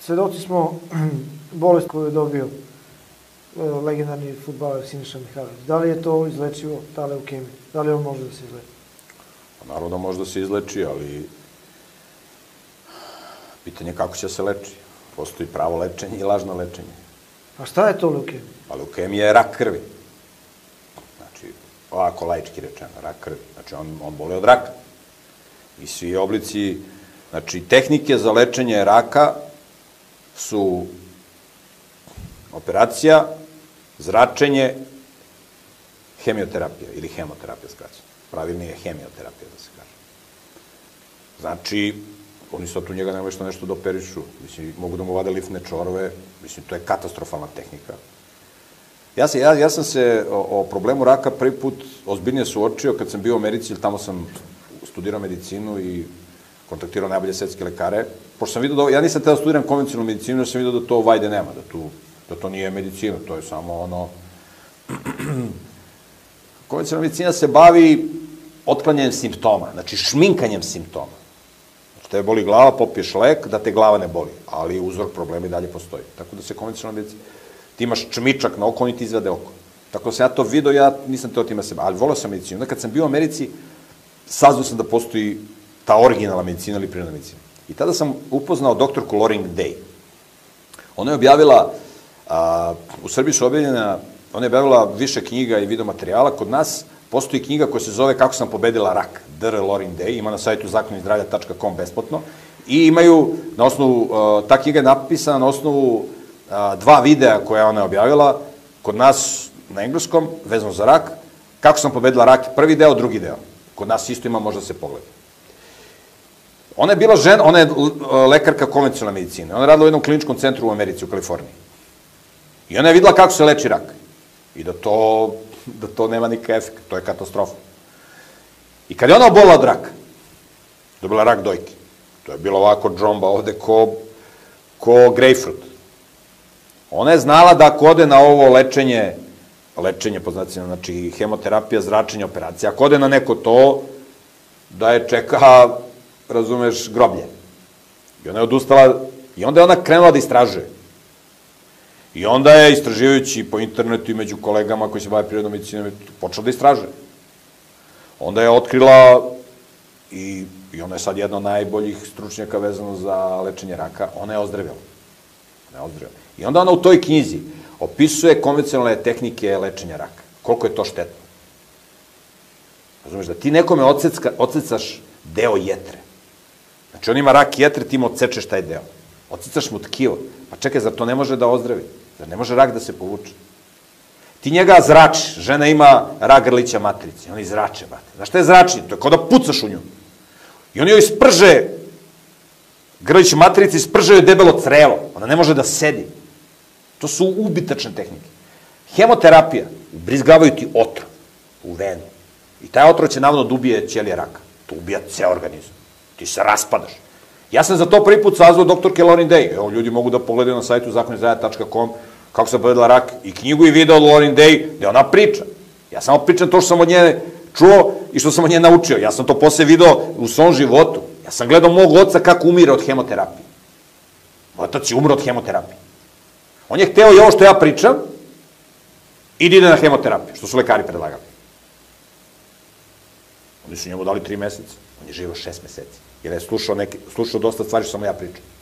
Svedoci smo bolest koju je dobio legendarni fudbaler Siniša Mihajlović. Da li je to izlečivo, ta leukemija? Da li on može da se izleči? Naravno da može da se izleči, ali pitanje je kako će se leči. Postoji pravo lečenje i lažno lečenje. A šta je to leukemija? Pa leukemija je rak krvi. Znači, ovako laički rečeno, rak krvi. Znači, on boli od raka. I svi oblici, znači, tehnike za lečenje raka su operacija, zračenje, hemioterapija ili hemoterapija skraćeno. Pravilnije je hemioterapija, da se kaže. Znači, oni sad tu njega nemaju nešto da operišu. Mislim, mogu da mu vade lifne čorove. Mislim, to je katastrofalna tehnika. Ja sam se o problemu raka prvi put ozbiljnije suočio kad sam bio u Americi, jer tamo sam studirao medicinu i kontaktirao najbolje svetske lekare. Pošto sam vidio da, ja nisam teo da studiram konvencionalnu medicinu, jer sam vidio da to vajde nema, da to nije medicina, to je samo ono... Konvencionalna medicina se bavi otklanjanjem simptoma, znači šminkanjem simptoma. Znači, tebe boli glava, popiješ lek, da te glava ne boli, ali uzrok problema i dalje postoji. Tako da se konvencionalna medicina... Ti imaš čmičak na oko, oni ti izvade oko. Tako da sam ja to vidio, ja nisam teo time se baviti, ali volao sam medicinu. Onda kad sam bio u Americi, saznao sam da postoji ta originalna medicina ili prirodna medicina. I tada sam upoznao doktorku Loring Day. Ona je objavila, u Srbiji su objavljena, ona je objavila više knjiga i videomaterijala. Kod nas postoji knjiga koja se zove Kako sam pobedila rak, Dr. Loring Day, ima na sajtu zakonizdravlja.com besplatno. I imaju, na osnovu, ta knjiga je napisana na osnovu 2 videa koje ona je objavila, kod nas na engleskom, vezano za rak, Kako sam pobedila rak, prvi deo, drugi deo. Kod nas isto ima, možda se pogleda. Ona je bila žena, ona je lekarka konvencionalne medicine. Ona je radila u jednom kliničkom centru u Americi, u Kaliforniji. I ona je videla kako se leči rak. I da to nema nikakav efekt, to je katastrofa. I kad je ona obolila od raka, dobila rak dojke. To je bilo ovako džomba ovde ko grejpfrut. Ona je znala da ako ode na ovo lečenje po znacima, znači hemoterapija, zračenje, operacija, ako ode na neko to, da je čeka, razumeš, groblje. I ona je odustala, i onda je ona krenula da istražuje. I onda je, istraživajući po internetu i među kolegama koji se bave prirodnom medicinom, počela da istražuje. Onda je otkrila, i ona je sad jedna od najboljih stručnjaka vezano za lečenje raka, ona je ozdravila. I onda ona u toj knjizi opisuje konvencionalne tehnike lečenja raka. Koliko je to štetno. Razumeš, da ti nekome odsecaš deo jetre. Znači, on ima rak jetre, ti mu odsečeš taj deo. Odsecaš mu tkivo. Pa čekaj, zar to ne može da ozdravi? Zar ne može rak da se povuče? Ti njega zračiš. Žena ima rak grlića matrice. Oni zrače, brate. Znaš šta je zračenje? To je kao da pucaš u nju. I oni joj sprže grlić matrice, sprže joj debelo crevo. Ona ne može da sedi. To su ubitačne tehnike. Hemoterapija. Ubrizgavaju ti otrov u venu. I taj otrov će navodno da ubije ćelije raka. To ubija ceo organizam. Ti se raspadaš. Ja sam za to prvi put sazvao doktorke Loring Day. Evo, ljudi mogu da pogledaju na sajtu zakonizdravlja.com kako sam pobedila rak i knjigu i video od Loring Day gde ona priča. Ja samo pričam to što sam od nje čuo i što sam od nje naučio. Ja sam to posle video u svom životu. Ja sam gledao mog oca kako umire od hemoterapije. Moj otac je umro od hemoterapije. On je hteo i ovo što ja pričam i da ide na hemoterapiju, što su lekari predlagali. Oni su njemu dali 3 meseca. On je živao 6 meseci. Jer je slušao dosta stvari što samo ja pričam.